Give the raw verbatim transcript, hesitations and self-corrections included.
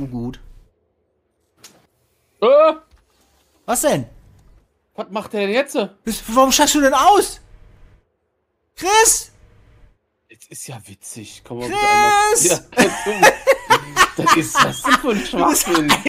nur gut. Äh, Was denn? was macht der denn jetzt? Bist, warum steigst du denn aus? Chris! Das ist ja witzig. Komm mal Chris! bitte einmal. Ja, was ist das denn für ein Schwachsinn?